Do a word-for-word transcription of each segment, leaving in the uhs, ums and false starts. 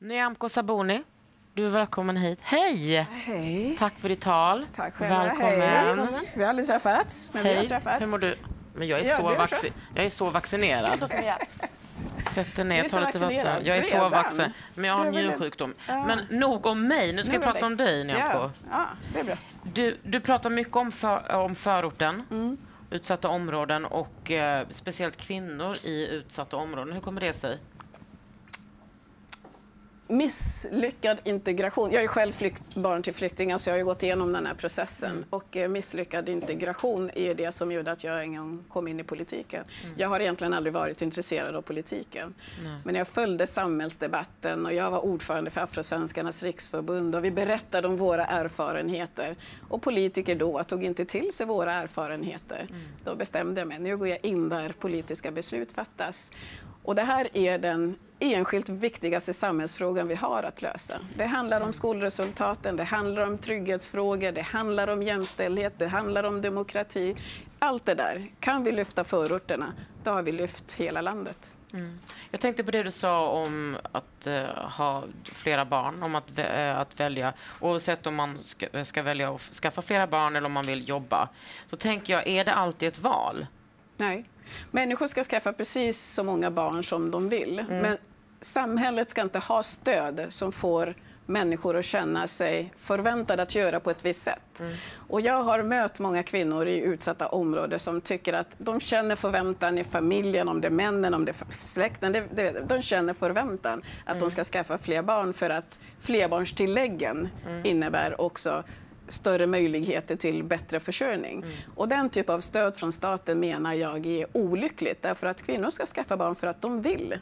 Nyamko Sabuni, du är välkommen hit. Hej! Hej! Tack för ditt tal. Tack själva. Välkommen. Hej. Vi har aldrig träffats, men Hej. vi har träffats. Hur mår du? Men jag är, Ja, så, det är vaxi- jag är så vaccinerad. Sätt dig ner, Du är ta så lite vaccinerad. vatten. Jag är så Redan? vaxen. Men jag har Du är väl- njursjukdom. Ja. Men nog om mig. Nu ska Nu jag är prata det- om dig, Nyamko. Ja, ja, det är bra. Du, du pratar mycket om, för, om förorten, Mm. utsatta områden och eh, speciellt kvinnor i utsatta områden. Hur kommer det sig? Misslyckad integration. Jag är själv flykt, barn till flyktingar, så jag har ju gått igenom den här processen. Mm. Och eh, misslyckad integration är det som gjorde att jag en gång kom in i politiken. Mm. Jag har egentligen aldrig varit intresserad av politiken. Nej. Men jag följde samhällsdebatten och jag var ordförande för Afrosvenskarnas riksförbund och vi berättade om våra erfarenheter. Och politiker då tog inte till sig våra erfarenheter. Mm. Då bestämde jag mig, nu går jag in där politiska beslut fattas. Och det här är den enskilt viktigaste samhällsfrågan vi har att lösa. Det handlar om skolresultaten, det handlar om trygghetsfrågor, det handlar om jämställdhet, det handlar om demokrati. Allt det där, kan vi lyfta förorterna, då har vi lyft hela landet. Mm. Jag tänkte på det du sa om att uh, ha flera barn, om att, uh, att välja, oavsett om man ska, ska välja att skaffa flera barn eller om man vill jobba. Så tänker jag, är det alltid ett val? Nej. Människor ska skaffa precis så många barn som de vill. Mm. Men samhället ska inte ha stöd som får människor att känna sig förväntade att göra på ett visst sätt. Mm. Och jag har mött många kvinnor i utsatta områden som tycker att de känner förväntan i familjen, om det är männen, om det är släkten. Det, det, de känner förväntan att mm. de ska skaffa fler barn för att flerbarnstilläggen mm. innebär också större möjligheter till bättre försörjning. Mm. Och den typ av stöd från staten menar jag är olyckligt, därför att kvinnor ska skaffa barn för att de vill.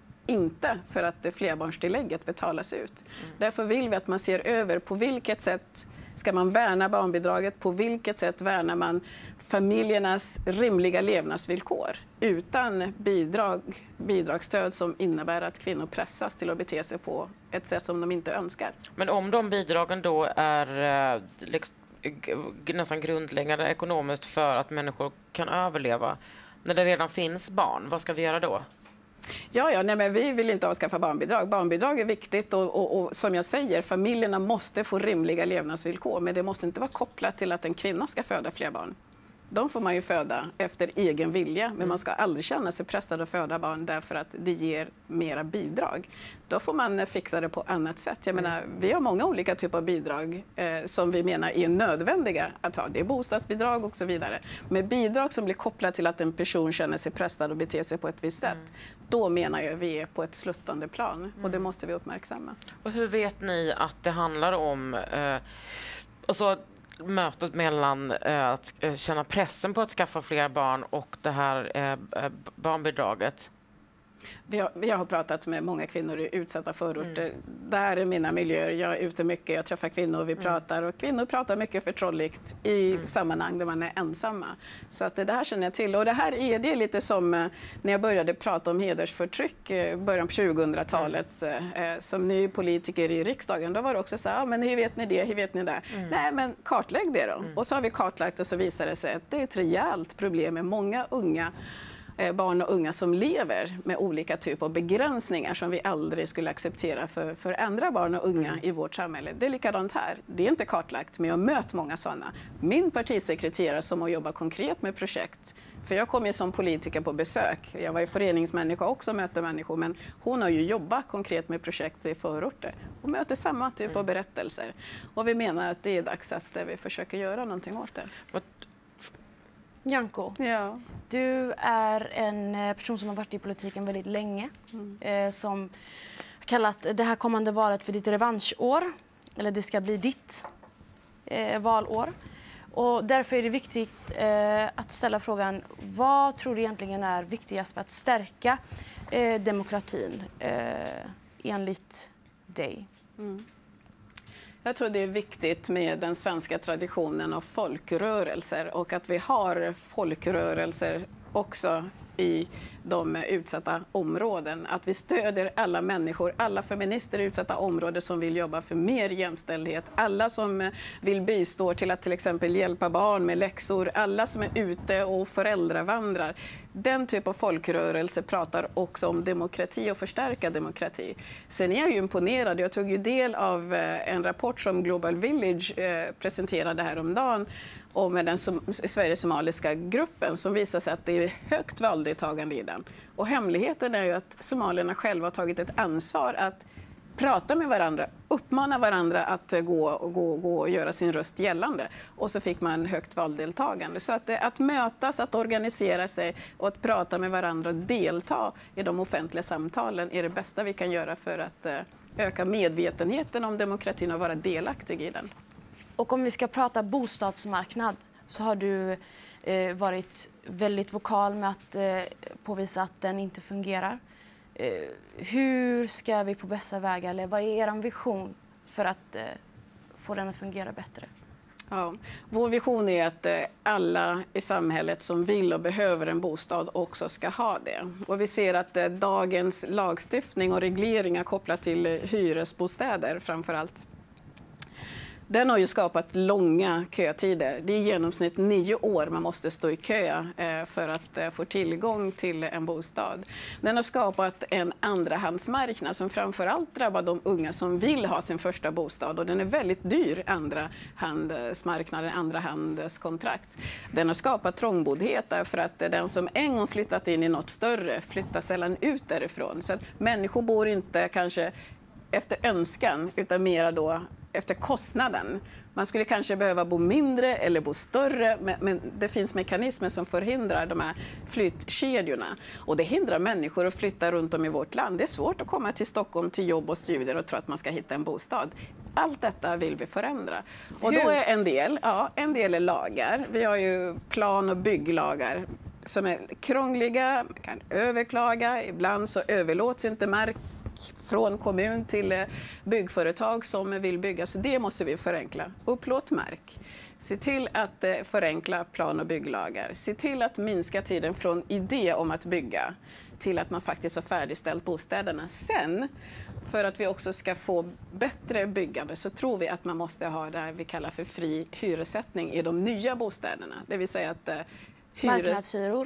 Inte för att det flerbarnstillägget betalas ut. Mm. Därför vill vi att man ser över på vilket sätt ska man värna barnbidraget, på vilket sätt värnar man familjernas rimliga levnadsvillkor utan bidrag, bidragsstöd som innebär att kvinnor pressas till att bete sig på ett sätt som de inte önskar. Men om de bidragen då är eh, liksom, nästan grundläggande ekonomiskt för att människor kan överleva, när det redan finns barn, vad ska vi göra då? Ja, ja nej, men vi vill inte avskaffa barnbidrag. Barnbidrag är viktigt och, och, och som jag säger, familjerna måste få rimliga levnadsvillkor, men det måste inte vara kopplat till att en kvinna ska föda fler barn. De får man ju föda efter egen vilja, men mm. man ska aldrig känna sig pressad att föda barn därför att det ger mera bidrag. Då får man fixa det på annat sätt. Jag mm. menar, vi har många olika typer av bidrag eh, som vi menar är nödvändiga att ha. Det är bostadsbidrag och så vidare. Men bidrag som blir kopplat till att en person känner sig pressad och beter sig på ett visst sätt, mm. då menar jag att vi är på ett sluttande plan mm. och det måste vi uppmärksamma. Och hur vet ni att det handlar om... Eh, alltså, mötet mellan eh, att känna pressen på att skaffa fler barn och det här eh, barnbidraget? Vi har, jag har pratat med många kvinnor i utsatta förorter. Mm. Där är mina miljöer. Jag är ute mycket, jag träffar kvinnor, vi mm. pratar. Och kvinnor pratar mycket förtroligt i mm. sammanhang där man är ensamma. Så att det här känner jag till. Och det här är det lite som när jag började prata om hedersförtryck i början på tjugohundratalet mm. eh, som ny politiker i riksdagen. Då var det också så här, men hur vet ni det, hur vet ni det? Mm. Nej, men kartlägg det då. Mm. Och så har vi kartlagt och så visar det sig att det är ett rejält problem med många unga barn och unga som lever med olika typer av begränsningar som vi aldrig skulle acceptera för, för andra barn och unga i vårt samhälle. Det är likadant här. Det är inte kartlagt, men jag har mött många sådana. Min partisekreterare som har jobbat konkret med projekt, för jag kom ju som politiker på besök. Jag var ju föreningsmänniska också och mötte människor, men hon har ju jobbat konkret med projekt i förorter och möter samma typ av berättelser. Och vi menar att det är dags att vi försöker göra någonting åt det. Nyamko, ja. du är en person som har varit i politiken väldigt länge. Mm. Eh, som kallat det här kommande valet för ditt revanschår. Eller det ska bli ditt eh, valår. Och därför är det viktigt eh, att ställa frågan, vad tror du egentligen är viktigast för att stärka eh, demokratin eh, enligt dig? Mm. Jag tror det är viktigt med den svenska traditionen av folkrörelser och att vi har folkrörelser också i de utsatta områden. Att vi stöder alla människor, alla feminister i utsatta områden som vill jobba för mer jämställdhet. Alla som vill bistå till att till exempel hjälpa barn med läxor. Alla som är ute och föräldravandrar. Den typ av folkrörelse pratar också om demokrati och förstärka demokrati. Sen är jag ju imponerad. Jag tog ju del av en rapport som Global Village presenterade häromdagen om den Sverige-somaliska gruppen som visar sig att det är högt valdeltagande i den. Och hemligheten är ju att somalierna själva har tagit ett ansvar att prata med varandra, uppmana varandra att gå och, gå, gå och göra sin röst gällande. Och så fick man högt valdeltagande. Så att, att mötas, att organisera sig och att prata med varandra och delta i de offentliga samtalen är det bästa vi kan göra för att öka medvetenheten om demokratin och vara delaktig i den. Och om vi ska prata bostadsmarknad så har du eh, varit väldigt vokal med att eh, påvisa att den inte fungerar. Eh, hur ska vi på bästa väg, eller vad är er vision för att eh, få den att fungera bättre? Ja, vår vision är att eh, alla i samhället som vill och behöver en bostad också ska ha det. Och vi ser att eh, dagens lagstiftning och regleringar kopplat till eh, hyresbostäder framför allt, den har ju skapat långa kötider. Det är i genomsnitt nio år man måste stå i kö för att få tillgång till en bostad. Den har skapat en andrahandsmarknad som framförallt drabbar de unga som vill ha sin första bostad. Och den är väldigt dyr, andrahandsmarknaden, andrahandskontrakt. Den har skapat trångboddhet därför att den som en gång flyttat in i något större flyttar sällan ut därifrån. Så att människor bor inte kanske efter önskan utan mera då efter kostnaden. Man skulle kanske behöva bo mindre eller bo större, men, men det finns mekanismer som förhindrar de här flyttkedjorna. Och det hindrar människor att flytta runt om i vårt land. Det är svårt att komma till Stockholm till jobb och studier och tro att man ska hitta en bostad. Allt detta vill vi förändra. Och då är en del, ja, en del är lagar. Vi har ju plan- och bygglagar som är krångliga, man kan överklaga, ibland så överlåts inte mark från kommun till byggföretag som vill bygga. Så det måste vi förenkla. Upplåt mark. Se till att förenkla plan- och bygglagar. Se till att minska tiden från idé om att bygga till att man faktiskt har färdigställt bostäderna. Sen, för att vi också ska få bättre byggande, så tror vi att man måste ha det vi kallar för fri hyressättning i de nya bostäderna. Det vill säga att hyres... Marknadshyror?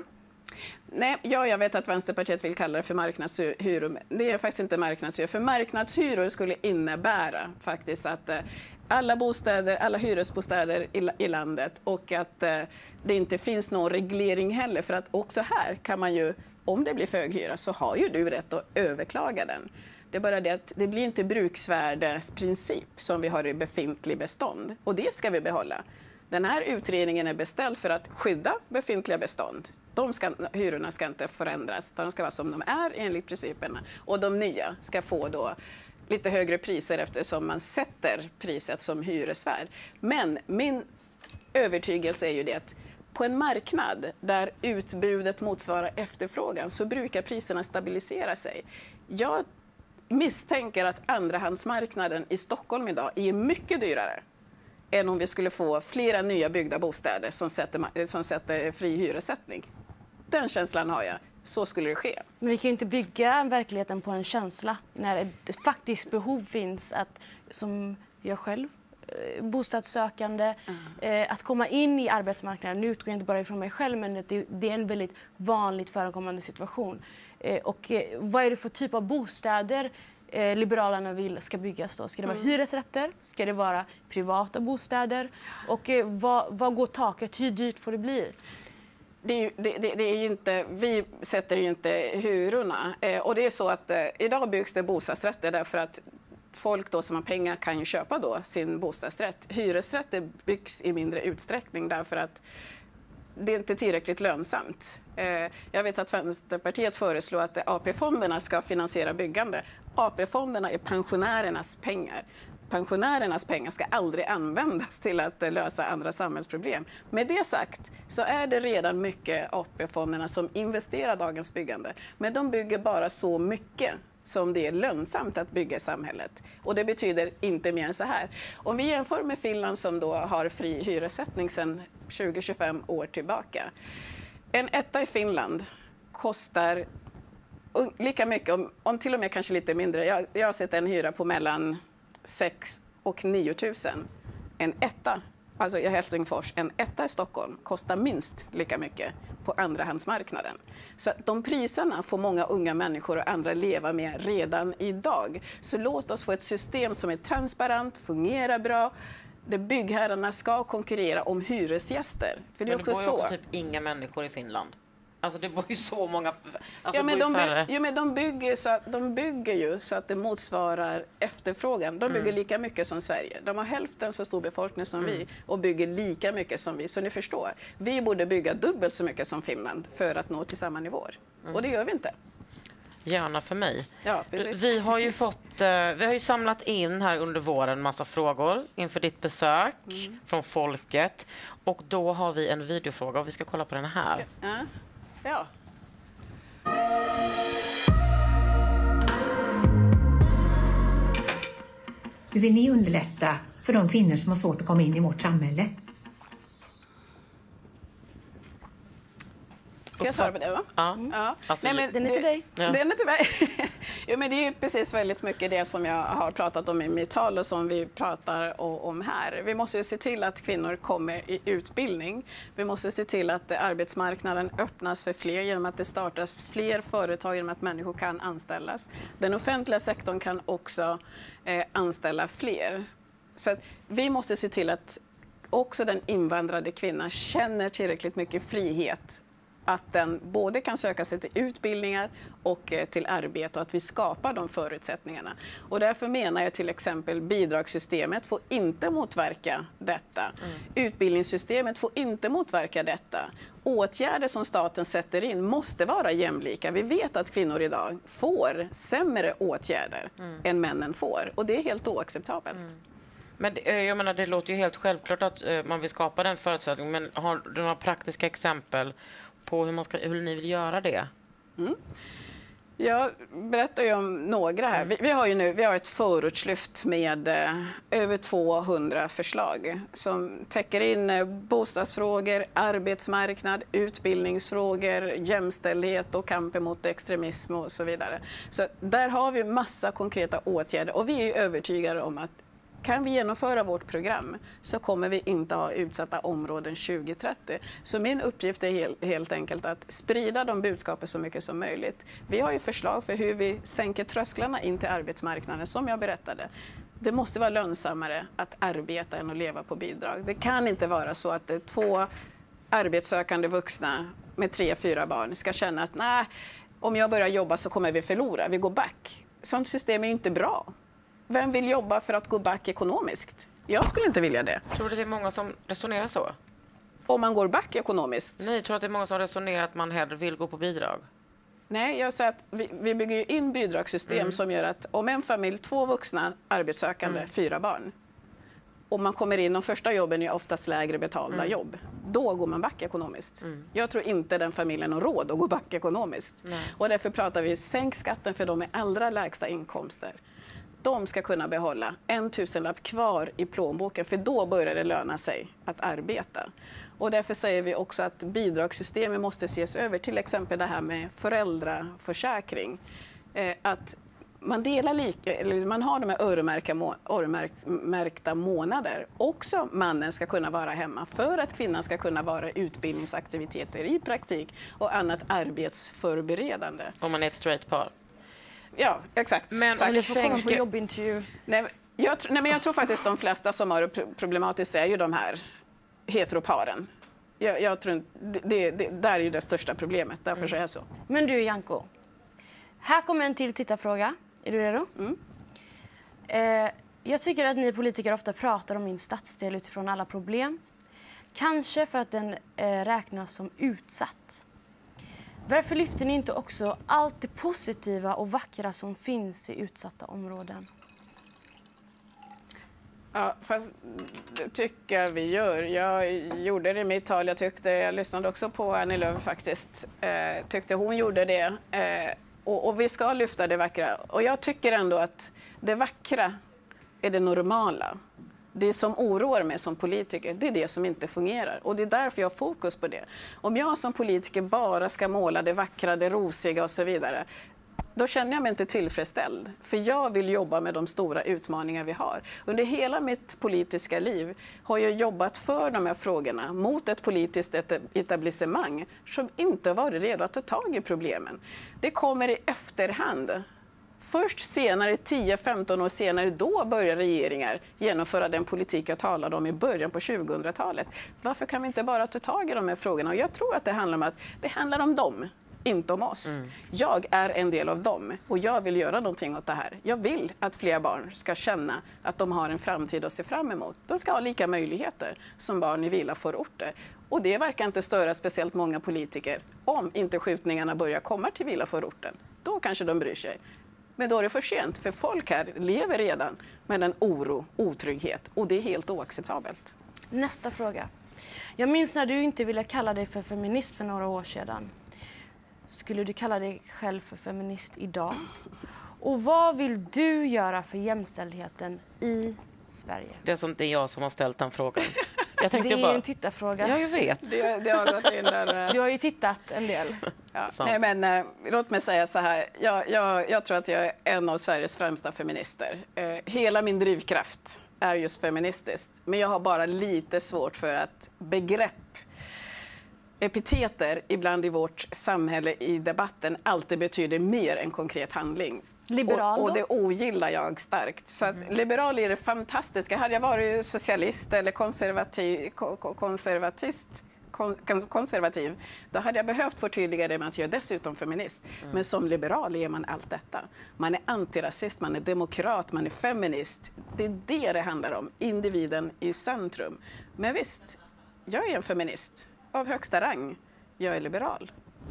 Nej, ja, jag vet att Vänsterpartiet vill kalla det för marknadshyror, men det är faktiskt inte marknadshyror. För marknadshyror skulle innebära faktiskt att eh, alla bostäder, alla hyresbostäder i, i landet, och att eh, det inte finns någon reglering heller. För att också här kan man ju, om det blir för hög hyra så har ju du rätt att överklaga den. Det är bara det att det blir inte bruksvärdesprincip som vi har i befintlig bestånd, och det ska vi behålla. Den här utredningen är beställd för att skydda befintliga bestånd. De ska, hyrorna ska inte förändras, de ska vara som de är enligt principerna. Och de nya ska få då lite högre priser eftersom man sätter priset som hyresvärd. Men min övertygelse är ju det att på en marknad där utbudet motsvarar efterfrågan så brukar priserna stabilisera sig. Jag misstänker att andrahandsmarknaden i Stockholm idag är mycket dyrare än om vi skulle få flera nya byggda bostäder som sätter, som sätter fri hyressättning. Den känslan har jag. Så skulle det ske. Men vi kan ju inte bygga verkligheten på en känsla när ett faktiskt behov finns att, som jag själv, bostadssökande, mm. att komma in i arbetsmarknaden. Nu utgår jag inte bara ifrån mig själv, men det, det är en väldigt vanligt förekommande situation. Och vad är det för typ av bostäder Liberalerna vill ska byggas då? Ska det vara mm. hyresrätter? Ska det vara privata bostäder? Och vad, vad går taket? Hur dyrt får det bli? Det är ju, det, det, det är ju inte, vi sätter ju inte hyrorna. Eh, och det är så att eh, idag byggs det bostadsrätter därför att folk då som har pengar kan ju köpa då sin bostadsrätt. Hyresrätter byggs i mindre utsträckning därför att det är inte tillräckligt lönsamt. Eh, jag vet att Vänsterpartiet föreslår att A P-fonderna ska finansiera byggande. A P-fonderna är pensionärernas pengar. Pensionärernas pengar ska aldrig användas till att lösa andra samhällsproblem. Med det sagt så är det redan mycket A P-fonderna som investerar dagens byggande. Men de bygger bara så mycket som det är lönsamt att bygga i samhället. Och det betyder inte mer än så här. Om vi jämför med Finland som då har fri hyressättning sedan tjugo till tjugofem år tillbaka. En etta i Finland kostar lika mycket, om, om till och med kanske lite mindre. Jag, jag har sett en hyra på mellan sex och nio tusen. En etta, alltså i Helsingfors, en etta i Stockholm kostar minst lika mycket på andrahandsmarknaden. Så de priserna får många unga människor och andra leva med redan idag. Så låt oss få ett system som är transparent, fungerar bra, där byggherrarna ska konkurrera om hyresgäster. För det är Men också det bor ju så. också typ inga människor i Finland. Alltså det bor ju så många... Alltså Ja, men det de, bor ju färre. by, ja, men de, bygger så att, de bygger ju så att det motsvarar efterfrågan. De bygger mm. lika mycket som Sverige. De har hälften så stor befolkning som mm. vi och bygger lika mycket som vi. Så ni förstår, vi borde bygga dubbelt så mycket som Finland för att nå till samma nivåer. Mm. Och det gör vi inte. Gärna för mig. Ja, precis. Vi har ju fått, vi har ju samlat in här under våren massa frågor inför ditt besök mm. från folket. Och då har vi en videofråga och vi ska kolla på den här. Ja. Ja. Hur vill ni underlätta för de kvinnor som har svårt att komma in i vårt samhälle? Ska jag svara på det, va? Ja. Mm. ja. Alltså, Nej, men den är till dig. Ja. Den är till mig. Jo, men det är ju precis väldigt mycket det som jag har pratat om i mitt tal och som vi pratar om här. Vi måste ju se till att kvinnor kommer i utbildning. Vi måste se till att arbetsmarknaden öppnas för fler genom att det startas fler företag, genom att människor kan anställas. Den offentliga sektorn kan också eh, anställa fler. Så att vi måste se till att också den invandrade kvinnan känner tillräckligt mycket frihet att den både kan söka sig till utbildningar och till arbete och att vi skapar de förutsättningarna. Och därför menar jag till exempel bidragssystemet får inte motverka detta. Mm. Utbildningssystemet får inte motverka detta. Åtgärder som staten sätter in måste vara jämlika. Vi vet att kvinnor idag får sämre åtgärder mm. än männen får och det är helt oacceptabelt. Mm. Men det, jag menar, det låter ju helt självklart att uh, man vill skapa den förutsättningen, men har du några praktiska exempel på hur, man ska, hur ni vill göra det? Mm. Jag berättar ju om några här. Vi, vi har ju nu vi har ett förortslyft med eh, över tvåhundra förslag som täcker in eh, bostadsfrågor, arbetsmarknad, utbildningsfrågor, jämställdhet och kampen mot extremism och så vidare. Så där har vi massa konkreta åtgärder och vi är övertygade om att kan vi genomföra vårt program så kommer vi inte ha utsatta områden tjugo trettio. Så min uppgift är helt, helt enkelt att sprida de budskapen så mycket som möjligt. Vi har ju förslag för hur vi sänker trösklarna in till arbetsmarknaden som jag berättade. Det måste vara lönsammare att arbeta än att leva på bidrag. Det kan inte vara så att det är två arbetssökande vuxna med tre, fyra barn ska känna att nej, om jag börjar jobba så kommer vi förlora, vi går back. Sånt system är ju inte bra. Vem vill jobba för att gå back ekonomiskt? Jag skulle inte vilja det. Tror du det är många som resonerar så? Om man går back ekonomiskt? Nej, tror du att det är många som resonerar att man hellre vill gå på bidrag? Nej, jag säger att vi, vi bygger ju in bidragssystem mm. som gör att om en familj, två vuxna arbetssökande, mm. fyra barn. Om man kommer in, de första jobben är oftast lägre betalda mm. jobb. Då går man back ekonomiskt. Mm. Jag tror inte den familjen har råd att gå back ekonomiskt. Nej. Och därför pratar vi sänk skatten för de med allra lägsta inkomster. De ska kunna behålla en tusenlapp kvar i plånboken för då börjar det löna sig att arbeta. Och därför säger vi också att bidragssystemet måste ses över, till exempel det här med föräldraförsäkring. Eh, att man delar lika, eller man har de här öronmärkta månader. Också mannen ska kunna vara hemma för att kvinnan ska kunna vara utbildningsaktiviteter i praktik och annat arbetsförberedande. Om man är ett straight par. Ja, exakt. Men om du får komma på jobbintervju. Nej, jag, nej, men jag tror faktiskt de flesta som har det problematiskt är ju de här heteroparen. Jag, jag tror det, det, det där är ju det största problemet, därför mm. så är det så. Men du, Janko, här kommer en till tittarfråga. Är du redo? Mm. Eh, jag tycker att ni politiker ofta pratar om min stadsdel utifrån alla problem. Kanske för att den eh, räknas som utsatt. Varför lyfter ni inte också allt det positiva och vackra som finns i utsatta områden? Ja, fast det tycker jag vi gör. Jag gjorde det i mitt tal. Jag, tyckte, jag lyssnade också på Annie Lööf faktiskt. Eh, tyckte hon gjorde det. Eh, och, och vi ska lyfta det vackra. Och jag tycker ändå att det vackra är det normala. Det som oroar mig som politiker, det är det som inte fungerar. Och det är därför jag har fokus på det. Om jag som politiker bara ska måla det vackra, det rosiga och så vidare, då känner jag mig inte tillfredsställd. För jag vill jobba med de stora utmaningar vi har. Under hela mitt politiska liv har jag jobbat för de här frågorna mot ett politiskt etablissemang som inte har varit redo att ta tag i problemen. Det kommer i efterhand. Först senare, tio femton år senare, då börjar regeringar genomföra den politik jag talade om i början på tjugohundratalet. Varför kan vi inte bara ta tag i de här frågorna? Och jag tror att det handlar om att det handlar om dem, inte om oss. Mm. Jag är en del av dem och jag vill göra någonting åt det här. Jag vill att fler barn ska känna att de har en framtid att se fram emot. De ska ha lika möjligheter som barn i villaförorter. Och det verkar inte störa speciellt många politiker om inte skjutningarna börjar komma till villaförorten. Då kanske de bryr sig. Men då är det för sent, för folk här lever redan med en oro, otrygghet och det är helt oacceptabelt. Nästa fråga. Jag minns när du inte ville kalla dig för feminist för några år sedan. Skulle du kalla dig själv för feminist idag? Och vad vill du göra för jämställdheten i Sverige? Det är som det är jag som har ställt den frågan. Jag det är bara... en tittarfråga. Ja, jag vet. Det, det har gått in där. Du har ju tittat en del. Ja, nej, men, eh, låt mig säga så här. Jag, jag, jag tror att jag är en av Sveriges främsta feminister. Eh, hela min drivkraft är just feministiskt. Men jag har bara lite svårt för att begrepp, epiteter ibland i vårt samhälle i debatten alltid betyder mer än konkret handling. Liberal och, och det ogillar jag starkt. Så att liberal är det fantastiska. Hade jag varit socialist eller konservativ, konservatist, konservativ, då hade jag behövt förtydliga det med att jag är dessutom feminist. Mm. Men som liberal är man allt detta. Man är antirasist, man är demokrat, man är feminist. Det är det det handlar om. Individen i centrum. Men visst, jag är en feminist av högsta rang. Jag är liberal.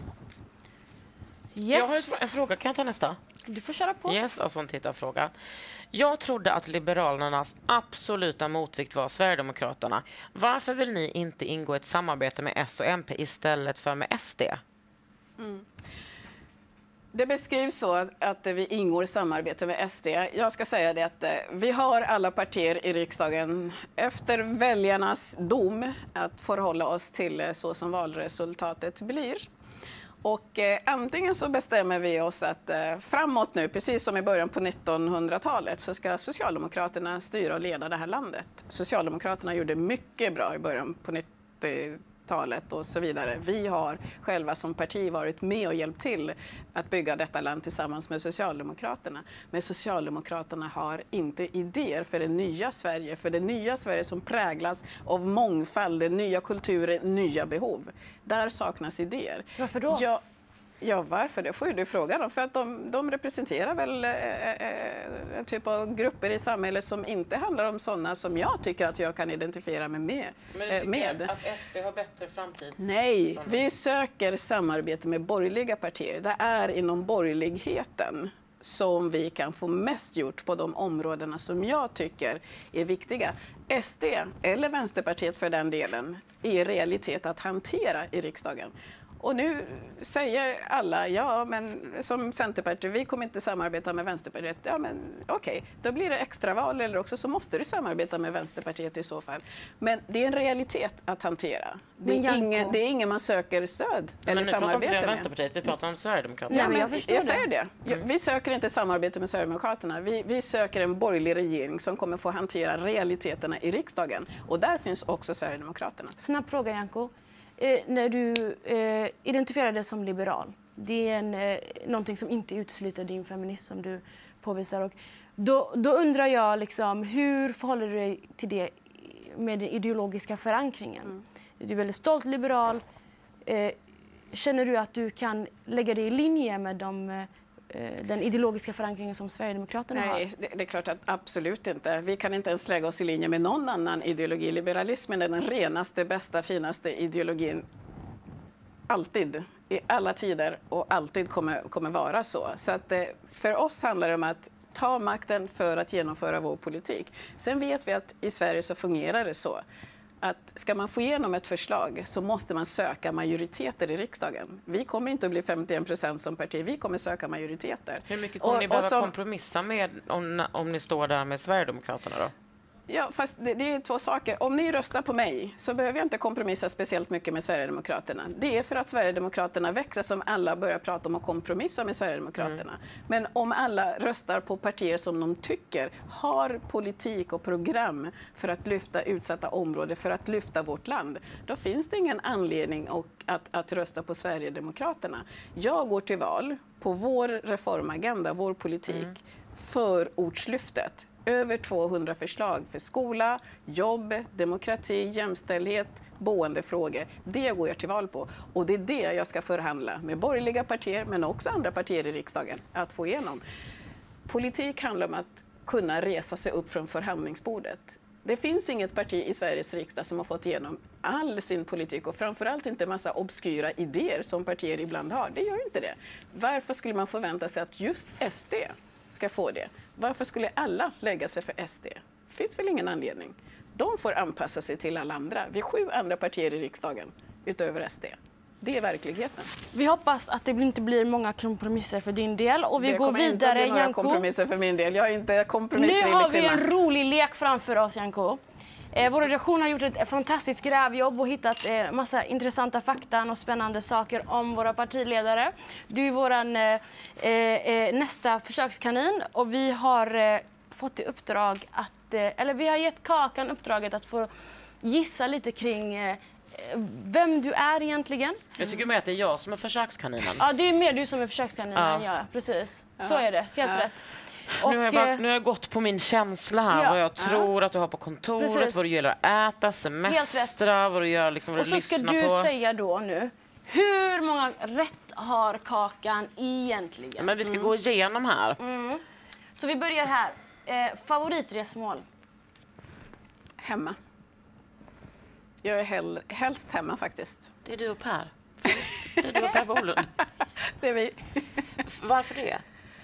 Yes. Jag har en fråga, kan jag ta nästa? Du får köra på. Yes, alltså en tittarfråga. Jag trodde att Liberalernas absoluta motvikt var Sverigedemokraterna. Varför vill ni inte ingå ett samarbete med S och M P istället för med S D? Mm. Det beskrivs så att, att vi ingår i samarbete med S D. Jag ska säga det att vi har alla partier i riksdagen efter väljarnas dom att förhålla oss till så som valresultatet blir. Och eh, antingen så bestämmer vi oss att eh, framåt nu, precis som i början på nittonhundratalet, så ska Socialdemokraterna styra och leda det här landet. Socialdemokraterna gjorde mycket bra i början på nittiotalet och så vidare. Vi har själva som parti varit med och hjälpt till att bygga detta land tillsammans med Socialdemokraterna. Men Socialdemokraterna har inte idéer för det nya Sverige, för det nya Sverige som präglas av mångfald, den nya kulturen, nya behov. Där saknas idéer. Varför då? Ja, ja varför? Det får ju du fråga dem. För att de, de representerar väl eh, en typ av grupper i samhället som inte handlar om sådana som jag tycker att jag kan identifiera mig med. Men du tycker med. att S D har bättre framtid? Nej, vi söker samarbete med borgerliga partier. Det är inom borgerligheten som vi kan få mest gjort på de områdena som jag tycker är viktiga. S D, eller Vänsterpartiet för den delen, är realitet att hantera i riksdagen. Och nu säger alla, ja men som Centerpartiet, vi kommer inte samarbeta med Vänsterpartiet. Ja men okej, okay, då blir det extraval eller också så måste du samarbeta med Vänsterpartiet i så fall. Men det är en realitet att hantera. Det är, ingen, det är ingen man söker stöd men eller samarbete med. Vi pratar inte om Vänsterpartiet, vi pratar om Sverigedemokraterna. Ja, men jag, jag, jag säger det. Mm. Vi söker inte samarbete med Sverigedemokraterna. Vi, vi söker en borgerlig regering som kommer få hantera realiteterna i riksdagen. Och där finns också Sverigedemokraterna. Snabb fråga, Janko. Eh, när du eh, identifierar dig som liberal, det är en, eh, någonting som inte utesluter din feminism som du påvisar. Och då, då undrar jag, liksom, hur förhåller du dig till det med den ideologiska förankringen? Mm. Du är väldigt stolt liberal. Eh, känner du att du kan lägga dig i linje med de, eh, den ideologiska förankringen som Sverigedemokraterna Nej, har? Nej, det, det är klart att absolut inte. Vi kan inte ens lägga oss i linje med någon annan ideologi. Liberalismen är den renaste, bästa, finaste ideologin. Alltid, i alla tider och alltid kommer, kommer vara så. Så att eh, för oss handlar det om att ta makten för att genomföra vår politik. Sen vet vi att i Sverige så fungerar det så att ska man få igenom ett förslag så måste man söka majoriteter i riksdagen. Vi kommer inte att bli femtioen procent som parti, vi kommer söka majoriteter. Hur mycket kommer och, ni behöva som, kompromissa med om, om ni står där med Sverigedemokraterna då? Ja, fast det, det är två saker. Om ni röstar på mig så behöver jag inte kompromissa speciellt mycket med Sverigedemokraterna. Det är för att Sverigedemokraterna växer som alla börjar prata om att kompromissa med Sverigedemokraterna. Mm. Men om alla röstar på partier som de tycker har politik och program för att lyfta utsatta områden, för att lyfta vårt land, då finns det ingen anledning att, att, att rösta på Sverigedemokraterna. Jag går till val på vår reformagenda, vår politik, mm. för ortslyftet. Över tvåhundra förslag för skola, jobb, demokrati, jämställdhet, boendefrågor. Det går jag till val på. Och det är det jag ska förhandla med borgerliga partier, men också andra partier i riksdagen, att få igenom. Politik handlar om att kunna resa sig upp från förhandlingsbordet. Det finns inget parti i Sveriges riksdag som har fått igenom all sin politik och framförallt inte en massa obskyra idéer som partier ibland har. Det gör inte det. Varför skulle man förvänta sig att just S D ska få det? Varför skulle alla lägga sig för S D? Det finns väl ingen anledning. De får anpassa sig till alla andra. Vi är sju andra partier i riksdagen utöver S D. Det är verkligheten. Vi hoppas att det inte blir många kompromisser för din del. Och vi det går vidare, inte bli några Janko. kompromisser för min del. Jag är inte kompromissvillig Nu har vi kvinna. en rolig lek framför oss, Janko. Eh, vår redaktion har gjort ett fantastiskt grävjobb och hittat eh, massa intressanta fakta och spännande saker om våra partiledare. Du är vår eh, eh, nästa försökskanin och vi har eh, fått i uppdrag att, eh, eller vi har gett Kakan uppdraget att få gissa lite kring eh, vem du är egentligen. Jag tycker mer att det är jag som är försökskaninen. Ja, det är mer du som är försökskaninen ja. än jag. Precis, ja. Så är det. Helt ja. rätt. Och, nu, har jag bara, nu har jag gått på min känsla här, ja, vad jag tror ja. att du har på kontoret, precis. Vad du gillar att äta, semestra, vad du gör, liksom, vad och du så ska lyssnar du på. säga då nu, hur många rätt har Kakan egentligen? Men vi ska mm. gå igenom här. Mm. Så vi börjar här. Eh, favoritresmål? Hemma. Jag är hell, helst hemma faktiskt. Det är du och Per. Det är du och Per Bolund. Det är vi. Varför det?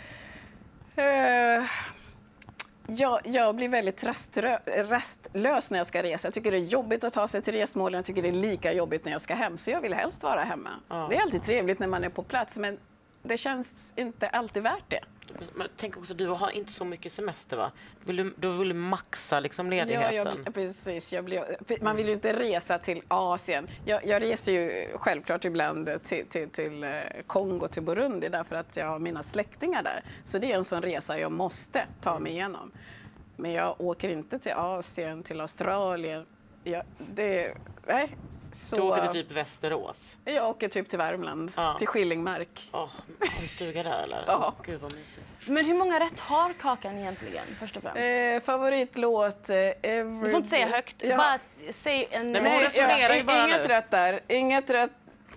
Uh, jag, jag blir väldigt raströ, rastlös när jag ska resa. Jag tycker det är jobbigt att ta sig till resmålen. Jag tycker det är lika jobbigt när jag ska hem. Så jag vill helst vara hemma. Ja. Det är alltid trevligt när man är på plats, men det känns inte alltid värt det. Men tänk också, du har inte så mycket semester, va? Du vill, du vill maxa liksom ledigheten. Ja, jag, precis. Jag blir, man vill ju inte resa till Asien. Jag, jag reser ju självklart ibland till, till, till Kongo, till Burundi, därför att jag har mina släktingar där. Så det är en sån resa jag måste ta mig igenom. Men jag åker inte till Asien, till Australien. Jag, det, nej. Så, du åker till typ Västerås? Jag åker typ till Värmland, ja. till Skillingmark. Oh, har du stuga där eller? Ja. Gud vad mysigt. Men hur många rätt har Kakan egentligen, först och främst? Eh, favoritlåt, eh, Every... Du får inte säga högt, ja. bara säg en... Nej, nej, ja, i, bara inget nu. rätt där, inget rätt...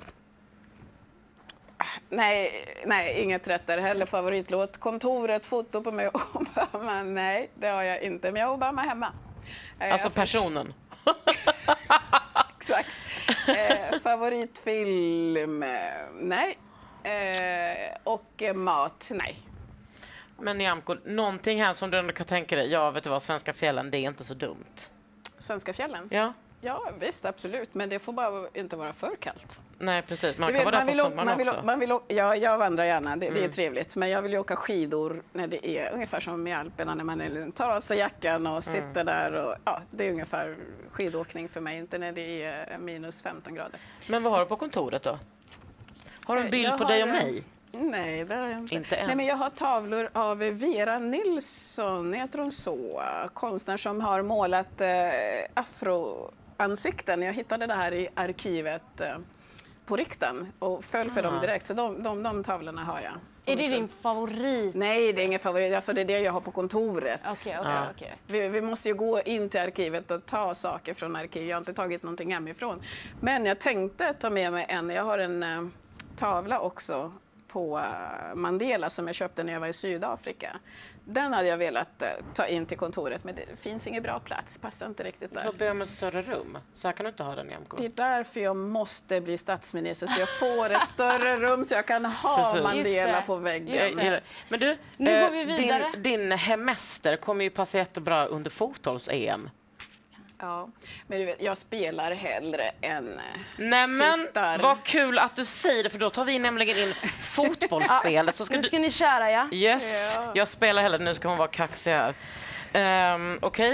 Nej, nej, inget rätt där heller. Favoritlåt, Kontoret, foto på mig och Obama. Nej, det har jag inte, men jag har Obama hemma. Alltså personen? Exakt. Eh, favoritfilm? Nej. Eh, och eh, mat? Nej. Men Nyamko, någonting här som du ändå kan tänka dig, ja vet du vad, Svenska fjällen, det är inte så dumt. Svenska fjällen? Ja. Ja, visst, absolut. Men det får bara inte vara för kallt. Nej, precis. Man du kan vet, vara man där på vill, sommaren man vill, också. Man vill, ja, jag vandrar gärna, det, Mm. det är trevligt. Men jag vill ju åka skidor när det är ungefär som i Alperna, när man är, tar av sig jackan och mm. sitter där. Och, ja, det är ungefär skidåkning för mig, inte när det är minus femton grader. Men vad har du på kontoret då? Har du en bild jag på har, dig och mig? Nej, det har jag inte. Inte än. Nej, men jag har tavlor av Vera Nilsson, heter hon så? Konstnär som har målat eh, afroansikten. Jag hittade det här i arkivet eh, på Rikten och föll för ah. dem direkt. Så de, de, de tavlorna har jag. Är det din favorit? Nej, det är ingen favorit. Alltså, det är det jag har på kontoret. Okej, okej, Ja. okej. Vi, vi måste ju gå in till arkivet och ta saker från arkiv. Jag har inte tagit någonting hemifrån. Men jag tänkte ta med mig en. Jag har en uh, tavla också på uh, Mandela som jag köpte när jag var i Sydafrika. Den hade jag velat uh, ta in till kontoret, men det finns ingen bra plats. Passar inte riktigt där. Du får be om ett större rum. Så här kan du inte ha den, Nyamko. Det är därför jag måste bli statsminister, så jag får ett större rum så jag kan ha Precis. Mandela Just på det. väggen. Jag gillar- Men du, Nu eh, går vi vidare. din, din hemester kommer ju passa jättebra under fotbolls-E M. Ja, men du vet, jag spelar hellre än Nämen, tittar. vad kul att du säger det, för då tar vi nämligen in fotbollsspelet. Så ska Nu du... ska ni köra, ja. Yes, Ja. jag spelar hellre. Nu ska hon vara kaxig här. Um, Okej, okay.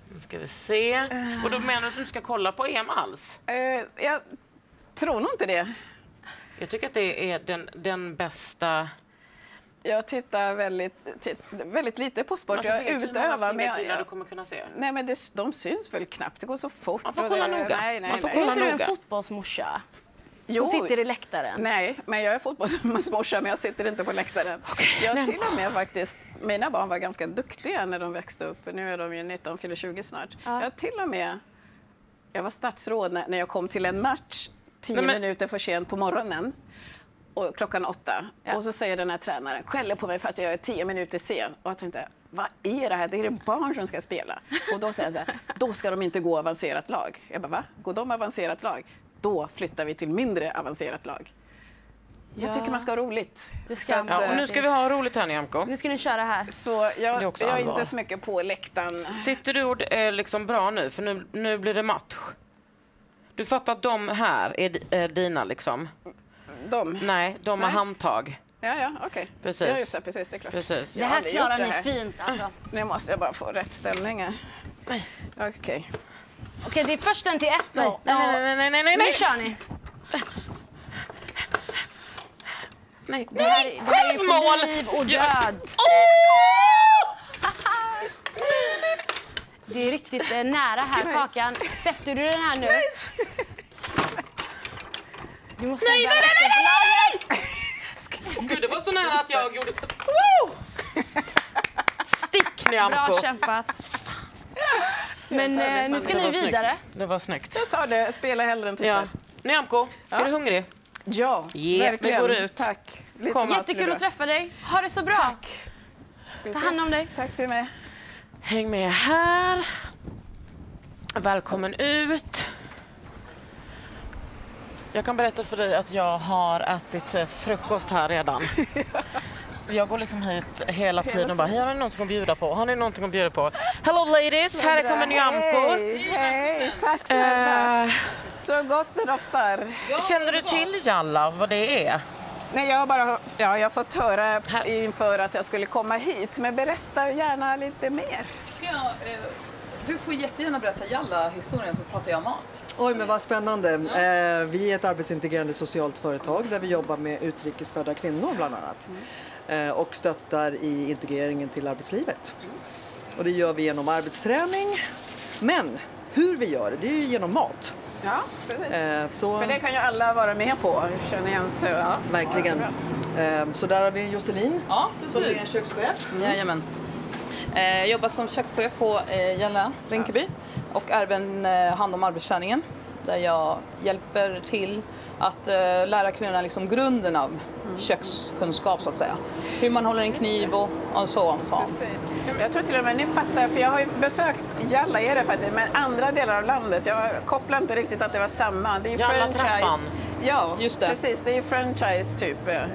Nu ska vi se. Och då menar du att du ska kolla på E M alls? Eh, jag tror nog inte det. Jag tycker att det är den, den bästa... Jag tittar väldigt, titt, väldigt lite på sport. Alltså, jag utövar, men jag, jag, jag, du kommer kunna se. nej, men det, de syns väl knappt. Det går så fort. Man får kolla det, noga. Nej, nej, Man får nej. Är kolla inte du en noga. fotbollsmorsa? Jo. Som sitter i läktaren? Nej, men jag är fotbollsmorsa, men jag sitter inte på läktaren. Okay. Jag till och med faktiskt, mina barn var ganska duktiga när de växte upp. Nu är de ju nitton, fyller tjugo snart. Ja. Jag till och med, jag var statsråd när, när jag kom till en match tio men, men... minuter för sent på morgonen. Och klockan åtta. Ja. Och så säger den här tränaren, skäller på mig för att jag är tio minuter sen. Och jag tänkte, vad är det här? Det är det barn som ska spela. Och då säger han så här, då ska de inte gå avancerat lag. Jag bara, va? Går de avancerat lag? Då flyttar vi till mindre avancerat lag. Jag Ja. tycker man ska ha roligt. Det ska Så att, man. Ja, och nu ska vi ha roligt här, Nyamko. Nu ska ni köra här. Så Det är jag, också jag är allvar. inte så mycket på läktaren. Sitter du och är liksom bra nu? För nu, nu blir det match. Du fattar att de här är, är dina liksom? De? Nej, de har Nej. handtag. Ja, ja, okej. Okay. Precis. Ja, just det, precis, det är klart. Precis. Det Jag har här aldrig klarar gjort det ni här. fint. Alltså. Nu måste jag bara få rätt ställningar. Okej. Okay. Okej, det är först en till ett då. Nej, nej, nej, nej, nej, nej, Nu nej. kör ni. Nej, Det här, det här är ju självmål! på liv och Ja. död. Åh! Det är riktigt eh, nära här, Kakan. Sätter du den här nu? Du måste Nej, säga nej, nej, rätt nej, för laget. Åh, Gud, det var så nära att jag gjorde... Woo! Stick, Nyamko. Bra kämpat. Men Jag tar det eh, nu ska Det ni var snyggt. vidare. Det var snyggt. Jag sa det, spela hellre än titta. Ja. Nyamko, är Ja. du hungrig? Ja, Ja, verkligen. vi går ut. Tack. Lite Kom. mat Jättekul blir att bra. träffa dig. Ha det så bra. Tack. Vi Ta hand om ses. dig. Tack till mig. Häng med här. Välkommen ut. Jag kan berätta för dig att jag har ätit eh, frukost här redan. Jag går liksom hit hela tiden och bara, har ni någonting att bjuda på? Har ni någonting att bjuda på? Hello ladies, här kommer Nyamko. Hej, hej. Tack snälla. Eh, Så gott det doftar. känner du till Jalla, vad det är? Nej, jag har bara ja, jag har fått höra Här. inför att jag skulle komma hit. Men berätta gärna lite mer. Ja, eh, du får jättegärna berätta Jalla-historien, så pratar jag mat. Oj, men vad spännande. Eh, vi är ett arbetsintegrerande socialt företag där vi jobbar med utrikesfödda kvinnor bland annat. Eh, och stöttar i integreringen till arbetslivet. Och det gör vi genom arbetsträning. Men hur vi gör det, det är ju genom mat. Ja, precis. Eh, så, För det kan ju alla vara med på. Känner igen så. Ja. verkligen. Eh, så där har vi Josselin Ja, som är en precis. kökschef. Jajamän. Eh, jag jobbar som kökschef på eh, Jalla Rinkeby och även eh, hand om arbetsträningen där jag hjälper till att eh, lära kvinnorna liksom grunden av kökskunskap så att säga. Hur man håller en kniv och, och så. Och så. Precis. Jag tror till och med ni fattar, för jag har ju besökt Jalla är det faktiskt, men andra delar av landet. Jag kopplar inte riktigt att det var samma. Det är ju Jalla-trappan. franchise. Ja, Just det. precis. Det är ju franchise typ.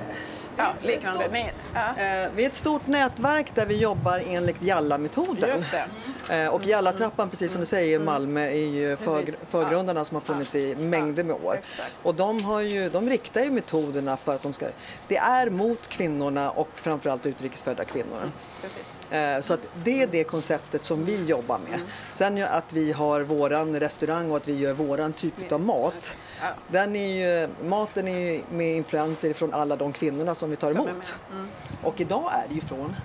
Ja, liknande. Ni, ja. Eh, vi är ett stort nätverk där vi jobbar enligt Jalla-metoden. Just det. Eh, och Jalla-trappan, precis som du säger, i Malmö är ju för, Precis. förgrundarna som har funnits i mängder med år. Exakt. Och de, har ju, de riktar ju metoderna för att de ska... Det är mot kvinnorna och framförallt utrikesfödda kvinnor. Precis. Eh, så att det är det konceptet som vi jobbar med. Sen ju att vi har våran restaurang och att vi gör våran typ av mat. Ja. Den är ju, maten är ju med influenser från alla de kvinnorna som vi tar Som är emot. med. Mm. Och idag är det ju från...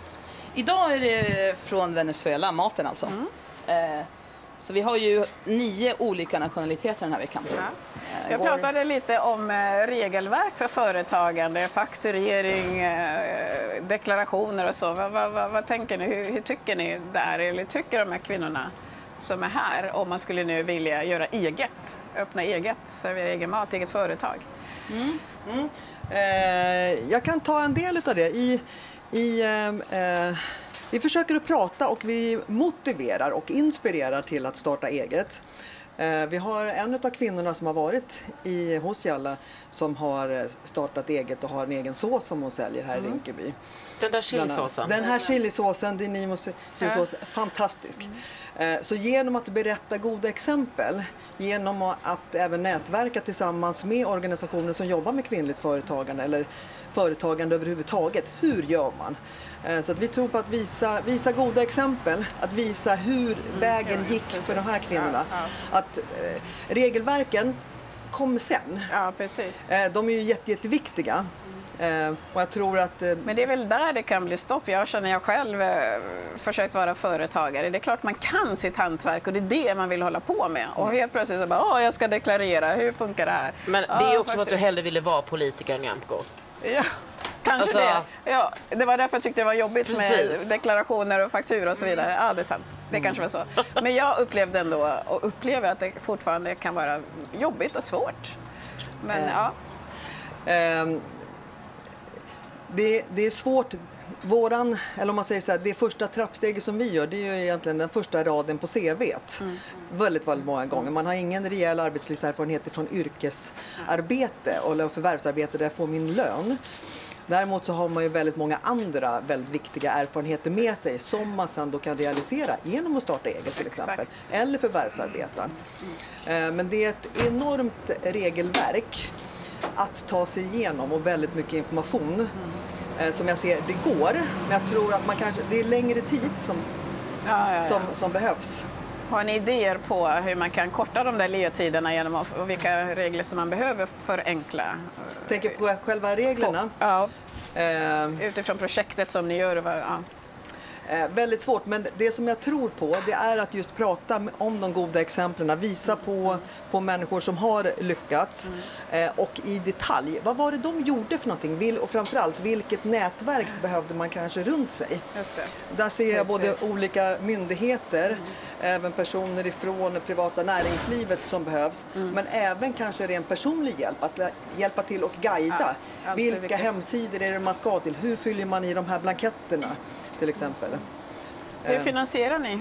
Idag är det från Venezuela, maten alltså. Eh, så vi har ju nio olika nationaliteter den här veckan. Ja. Eh, Jag går- pratade lite om eh, regelverk för företagande, fakturering, eh, deklarationer och så. Vad, vad, vad, vad tänker ni? Hur, hur tycker ni där? Eller tycker de här kvinnorna som är här om man skulle nu vilja göra eget, öppna eget, servera egen mat, eget företag? Eh, jag kan ta en del av det. I, i, eh, eh, vi försöker att prata och vi motiverar och inspirerar till att starta eget. Eh, vi har en av kvinnorna som har varit i, hos Jalla som har startat eget och har en egen sås som hon säljer här mm. i Rinkeby. Den där chilisåsen. Den här chilisåsen, Dinimos chilisås, är fantastisk. Mm. Så genom att berätta goda exempel, genom att även nätverka tillsammans med organisationer som jobbar med kvinnligt företagande eller företagande överhuvudtaget, hur gör man? Så att vi tror på att visa, visa goda exempel, att visa hur mm, vägen gick precis. För de här kvinnorna. Ja, ja. Att eh, regelverken kommer sen. Ja, precis. Eh, de är ju jätte, jätteviktiga. Eh, och jag tror att, eh, men det är väl där det kan bli stopp. Jag känner jag själv eh, försökt vara företagare. Det är klart man kan sitt hantverk och det är det man vill hålla på med. Och helt plötsligt så bara, åh, jag ska deklarera, hur funkar det här? Men det är ju också för att du hellre ville vara politiker än Nyamko. Ja. Kanske alltså, det. Ja, det var därför jag tyckte det var jobbigt precis. Med deklarationer och fakturor och så vidare. Ja, det är sant. Det kanske var så. Men jag upplevde ändå och upplever att det fortfarande kan vara jobbigt och svårt. Men äh. ja. Ähm, det, det är svårt. Våran, eller om man säger så här, det första trappsteget som vi gör, det är ju egentligen den första raden på C V:t. Mm. Väldigt, väldigt många gånger. Man har ingen rejäl arbetslivserfarenhet från yrkesarbete eller förvärvsarbete där jag får min lön. Däremot så har man ju väldigt många andra väldigt viktiga erfarenheter med sig som man sedan då kan realisera genom att starta eget till exempel. Exakt. Eller förvärvsarbeta. Mm. Men det är ett enormt regelverk att ta sig igenom och väldigt mycket information. Mm. Som jag ser, det går, men jag tror att man kanske, det är längre tid som, ja, ja, ja. som, som behövs. Har ni idéer på hur man kan korta de där ledtiderna genom att, och vilka regler som man behöver förenkla? Tänker på själva reglerna? På, ja. Uh, Utifrån projektet som ni gör. Ja. Eh, väldigt svårt, men det som jag tror på det är att just prata om de goda exemplen, visa på, på människor som har lyckats mm. eh, och i detalj, vad var det de gjorde för någonting? Vil, och framförallt, vilket nätverk behövde man kanske runt sig? Just det. Där ser jag Precis. Både olika myndigheter, mm. även personer ifrån det privata näringslivet som behövs, mm. men även kanske ren personlig hjälp, att hjälpa till och guida. Ja, vilka hemsidor är det man ska till? Hur fyller man i de här blanketterna? Till exempel. Hur finansierar ni?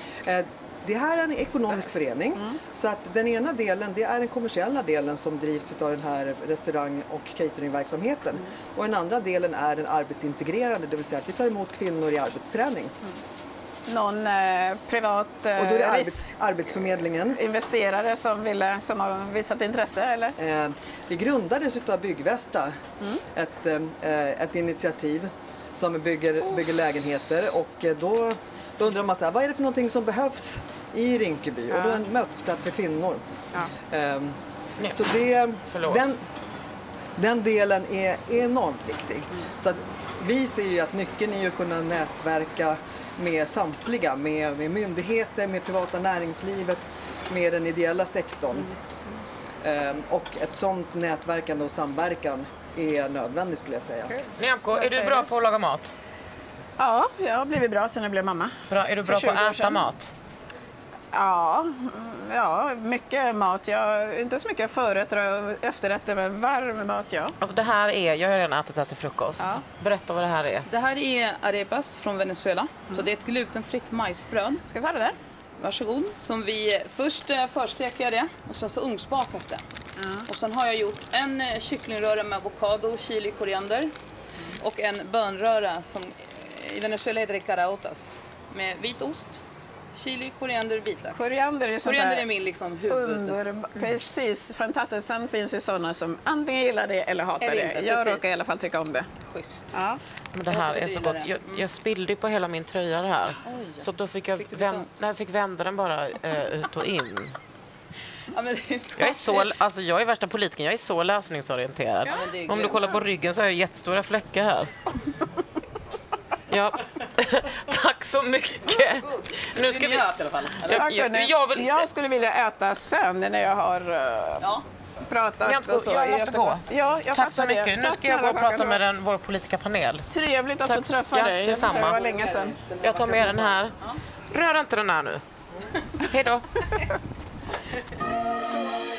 Det här är en ekonomisk förening. Mm. Så att den ena delen, det är den kommersiella delen som drivs av den här restaurang- och cateringverksamheten. Mm. Och den andra delen är den arbetsintegrerande, det vill säga att vi tar emot kvinnor i arbetsträning. Mm. Någon eh, privat eh, och då är det arbets, arbetsförmedlingen. Investerare som, ville, som har visat intresse, eller? Eh, det grundades av Byggvästa, mm. ett, eh, ett initiativ som bygger, bygger lägenheter, och då, då undrar man så här, vad är det för någonting som behövs i Rinkeby? Ja. Och då är en mötesplats för kvinnor. Ja. Um, så det, den, den delen är enormt viktig. Mm. Så att vi ser ju att nyckeln är ju att kunna nätverka med samtliga, med, med myndigheter, med privata näringslivet, med den ideella sektorn. Mm. Um, och ett sådant nätverkande och samverkan är nödvändigt, skulle jag säga. Okay. Nyamko, är du bra på att laga mat? Ja, jag har blivit bra sen jag blev mamma. Bra. Är du bra på att äta mat? Ja, ja, mycket mat. Jag, inte så mycket förrätter och efterrätter, men varm mat, ja. Alltså det här är, jag har redan ätit det till frukost. Ja. Berätta vad det här är. Det här är arepas från Venezuela. Mm. Så det är ett glutenfritt majsbröd. Ska jag ta det där? Varsågod. Som vi först försteker det och sen så ugnsbakas det. Mm. Och sen har jag gjort en kycklingröra med avokado, chili, koriander. Mm. Och en bönröra som i Venezuela heter det caraotas. Med vit ost, chili, koriander, vitlök. Koriander är, koriander är min liksom huvud. Under, mm. Precis, fantastiskt. Sen finns ju sådana som antingen gillar det eller hatar eller inte, det. Jag råkar i alla fall tycka om det. Schysst. Ja. Men det här är så gott. Jag, jag spillde på hela min tröja det här. Oj. Så då fick jag, fick vänd, nej, jag fick vända den bara eh, ut och in. Ja, men är jag, är så, alltså jag är värsta politikern, jag är så lösningsorienterad. Ja, om du kollar på ryggen så har jag jättestora fläckar här. Ja, tack så mycket. Nu ska vi äta i alla fall. Jag, jag, jag, vill... jag skulle vilja äta sen när jag har uh, ja. pratat jag, och så. Jag måste gå. Ja, jag tack så mycket. Det. Nu tack ska jag gå och prata med den, vår politiska panel. Trevligt att tack. få träffa ja, dig. Det det var länge sedan. Jag tar med den här. Rör inte den här nu. Hej då.